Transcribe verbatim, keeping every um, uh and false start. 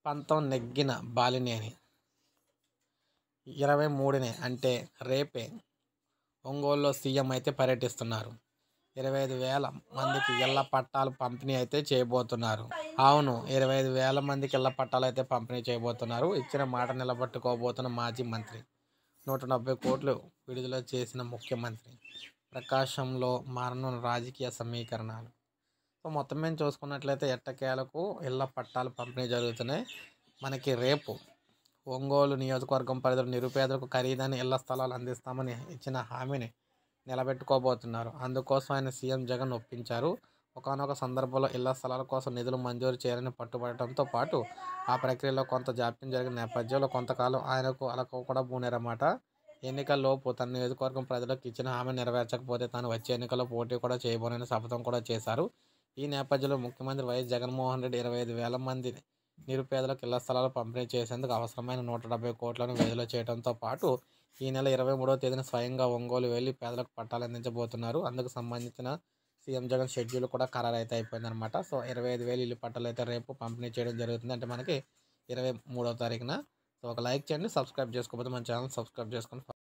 పంతం నెగ్గిన బాలినేని ఇరవై మూడునే అంటే రేపే ఒంగోలులో సీఎం అయితే పర్యటిస్తున్నారు. ఇరవై ఐదు వేల మందికి ఇళ్ల పట్టాలు పంపిణీ అయితే చేయబోతున్నారు. అవును, ఇరవై ఐదు వేల మందికి ఇళ్ల పట్టాలు అయితే పంపిణీ చేయబోతున్నారు. ఇచ్చిన మాట నిలబెట్టుకోబోతున్న మాజీ మంత్రి. నూట డెబ్బై కోట్లు విడుదల చేసిన ముఖ్యమంత్రి. ప్రకాశంలో మారనున్న రాజకీయ సమీకరణాలు. సో మొత్తం మేము చూసుకున్నట్లయితే ఎట్టకేలకు ఇళ్ల పట్టాలు పంపిణీ జరుగుతున్నాయి. మనకి రేపు ఒంగోలు నియోజకవర్గం పరిధిలో నిరుపేదలకు ఖరీదైన ఇళ్ల స్థలాలు అందిస్తామని ఇచ్చిన హామీని నిలబెట్టుకోబోతున్నారు. అందుకోసం ఆయన సీఎం జగన్ ఒప్పించారు. ఒకానొక సందర్భంలో ఇళ్ల స్థలాల కోసం నిధులు మంజూరు చేయాలని పట్టుబడటంతో పాటు ఆ ప్రక్రియలో కొంత జాప్యం జరిగిన నేపథ్యంలో కొంతకాలం ఆయనకు అలకు కూడా పూనారన్నమాట. ఎన్నికల్లోపు తన నియోజకవర్గం ప్రజలకు ఇచ్చిన హామీ నెరవేర్చకపోతే తాను వచ్చే ఎన్నికల్లో పోటీ కూడా చేయబోనని శపథం కూడా చేశారు. ఈ నేపథ్యంలో ముఖ్యమంత్రి వైఎస్ జగన్మోహన్ రెడ్డి ఇరవై ఐదు వేల మంది నిరుపేదలకు ఇళ్ల స్థలాలు పంపిణీ చేసేందుకు అవసరమైన నూట డెబ్బై కోట్లను విడుదల చేయడంతో పాటు ఈ నెల ఇరవై మూడవ తేదీన స్వయంగా ఒంగోలు వెళ్లి పేదలకు పట్టాలు అందించబోతున్నారు. అందుకు సంబంధించిన సీఎం జగన్ షెడ్యూల్ కూడా ఖరారు అయితే అయిపోయిందనమాట. సో ఇరవై ఐదు వేలు ఇల్లు పట్టాలు అయితే రేపు పంపిణీ చేయడం జరుగుతుంది. అంటే మనకి ఇరవై మూడవ తారీఖున. సో ఒక లైక్ చేయండి, సబ్స్క్రైబ్ చేసుకోకపోతే మన ఛానల్ సబ్స్క్రైబ్ చేసుకొని